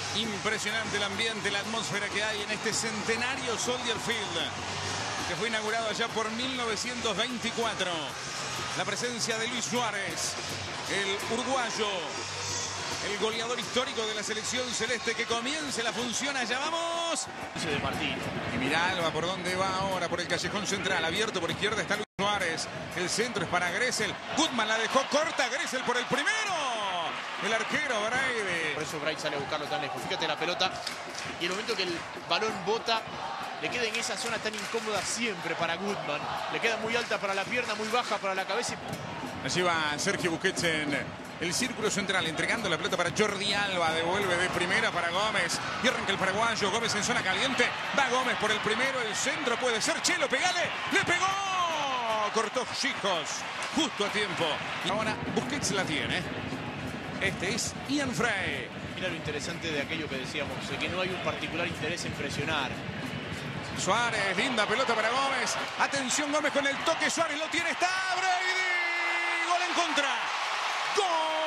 Impresionante el ambiente, la atmósfera que hay en este centenario Soldier Field, que fue inaugurado allá por 1924. La presencia de Luis Suárez, el uruguayo, el goleador histórico de la selección celeste. Que comience la función, allá vamos. De Martín. Y mira Alba por dónde va ahora, por el callejón central, abierto por izquierda está Luis Suárez. El centro es para Gressel. Goodman la dejó corta, Gressel por el primero. El arquero Brady. Por eso Brady sale a buscarlo tan lejos. Fíjate la pelota y el momento que el balón bota, le queda en esa zona tan incómoda siempre para Goodman. Le queda muy alta para la pierna, muy baja para la cabeza. Allí va Sergio Busquets en el círculo central, entregando la pelota para Jordi Alba. Devuelve de primera para Gómez. Y arranca el paraguayo. Gómez en zona caliente. Va Gómez por el primero. El centro puede ser. Chelo, pegale. ¡Le pegó! Cortó Chicos justo a tiempo. Y ahora Busquets la tiene. Este es Ian Frey. Mira lo interesante de aquello que decíamos, de que no hay un particular interés en presionar. Suárez, linda pelota para Gómez. Atención, Gómez con el toque. Suárez lo tiene. Está Brady. Gol en contra. ¡Gol!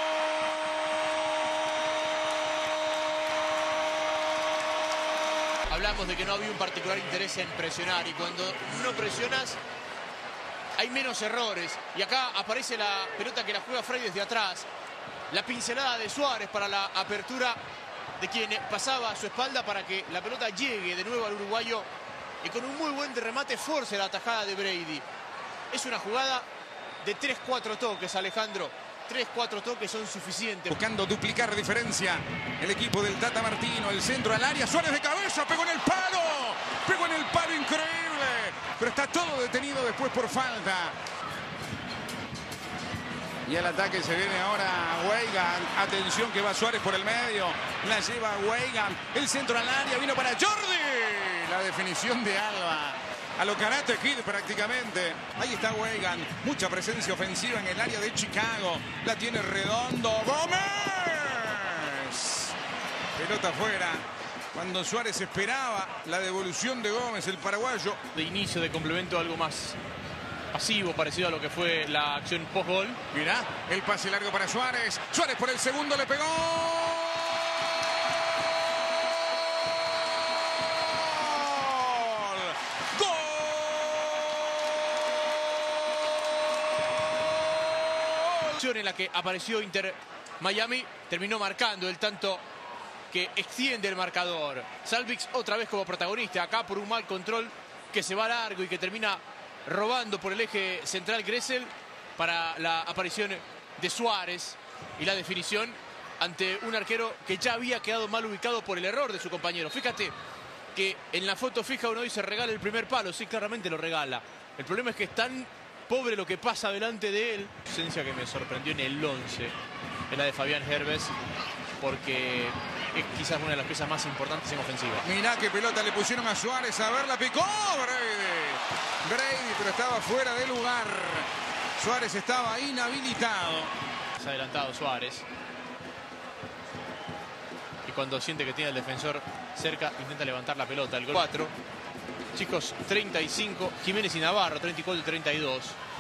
Hablamos de que no había un particular interés en presionar, y cuando no presionas hay menos errores. Y acá aparece la pelota que la juega Frey desde atrás. La pincelada de Suárez para la apertura de quien pasaba a su espalda para que la pelota llegue de nuevo al uruguayo, y con un muy buen remate force la atajada de Brady. Es una jugada de 3-4 toques, Alejandro. 3-4 toques son suficientes. Buscando duplicar diferencia el equipo del Tata Martino. El centro al área. Suárez de cabeza. Pegó en el palo. Pegó en el palo, increíble. Pero está todo detenido después por falta. Y el ataque se viene ahora Weigand. Atención que va Suárez por el medio. La lleva Weigand. El centro al área. Vino para Jordi. La definición de Alba. A lo Karate Kid prácticamente. Ahí está Weigand. Mucha presencia ofensiva en el área de Chicago. La tiene Redondo. ¡Gómez! Pelota afuera. Cuando Suárez esperaba la devolución de Gómez, el paraguayo. De inicio, de complemento, algo más pasivo, parecido a lo que fue la acción post-gol. Mirá, el pase largo para Suárez. Suárez por el segundo, le pegó. En la que apareció Inter Miami, terminó marcando el tanto que extiende el marcador. Salvix otra vez como protagonista, acá por un mal control que se va largo y que termina robando por el eje central Gressel, para la aparición de Suárez y la definición ante un arquero que ya había quedado mal ubicado por el error de su compañero. Fíjate que en la foto fija uno dice regala el primer palo. Sí, claramente lo regala. El problema es que es tan pobre lo que pasa delante de él. Ausencia que me sorprendió en el 11, en la de Fabián Herbes, porque es quizás una de las piezas más importantes en ofensiva. Mirá qué pelota le pusieron a Suárez. A ver, la picó Brady, pero estaba fuera de lugar. Suárez estaba inhabilitado. Se ha adelantado Suárez. Y cuando siente que tiene el defensor cerca, intenta levantar la pelota. El gol 4. Chicos, 35, Jiménez y Navarro, 34 y 32.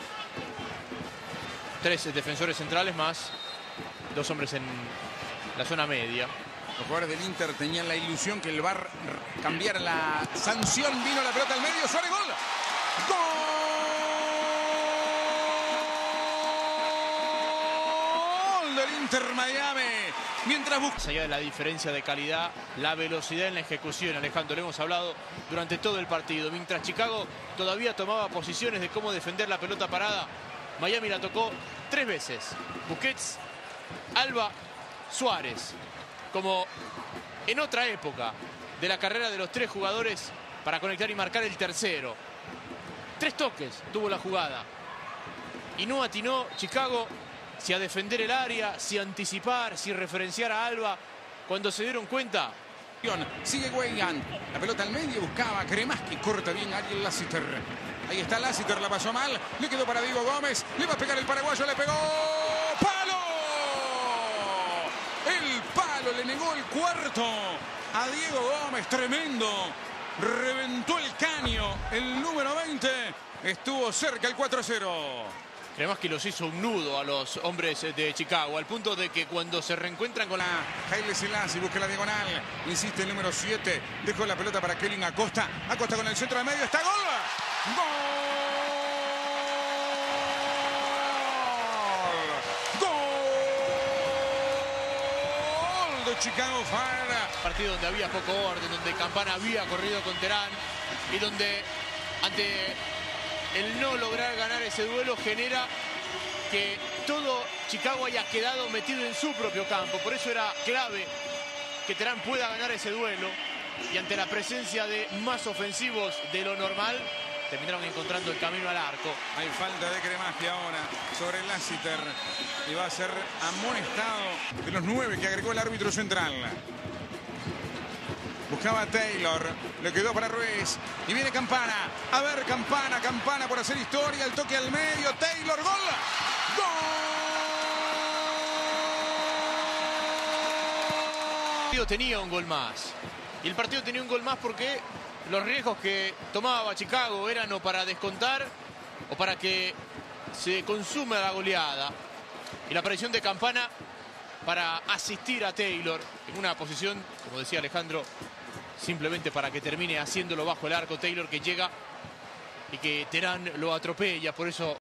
3 defensores centrales más 2 hombres en la zona media. Los jugadores del Inter tenían la ilusión que el VAR cambiara la sanción. Vino la pelota al medio. Suárez, gol. Gol del Inter Miami. Mientras más allá de la diferencia de calidad, la velocidad en la ejecución, Alejandro, lo hemos hablado durante todo el partido. Mientras Chicago todavía tomaba posiciones de cómo defender la pelota parada, Miami la tocó 3 veces. Busquets, Alba, Suárez. Como en otra época de la carrera de los 3 jugadores para conectar y marcar el tercero. 3 toques tuvo la jugada. Y no atinó Chicago si a defender el área, si a anticipar, si referenciar a Alba. Cuando se dieron cuenta. Sigue Weigand. La pelota al medio, buscaba Cremaschi, corta bien Ariel Lassiter. Ahí está Lassiter, la pasó mal. Le quedó para Diego Gómez. Le va a pegar el paraguayo, le pegó. ¡Palo! El palo le negó el cuarto a Diego Gómez. Tremendo. Reventó el caño. El número 20 estuvo cerca, el 4-0. Además que los hizo un nudo a los hombres de Chicago, al punto de que cuando se reencuentran con la... Haile Selassie busca la diagonal, insiste el número 7, dejó la pelota para Kellyn Acosta. Acosta con el centro de medio, está gol. ¡Gol! ¡Gol de Chicago Fire! Partido donde había poco orden, donde Campana había corrido con Terán y donde ante el no lograr ganar ese duelo genera que todo Chicago haya quedado metido en su propio campo. Por eso era clave que Terán pueda ganar ese duelo y ante la presencia de más ofensivos de lo normal terminaron encontrando el camino al arco. Hay falta de Cremaglia ahora sobre Lassiter y va a ser amonestado de los 9 que agregó el árbitro central. Buscaba a Taylor, le quedó para Ruiz y viene Campana. A ver, Campana por hacer historia, el toque al medio, Taylor, gol. ¡Gol! El partido tenía un gol más. Y el partido tenía un gol más porque los riesgos que tomaba Chicago eran o para descontar o para que se consuma la goleada. Y la aparición de Campana para asistir a Taylor en una posición, como decía Alejandro, simplemente para que termine haciéndolo bajo el arco. Taylor que llega y que Terán lo atropella, por eso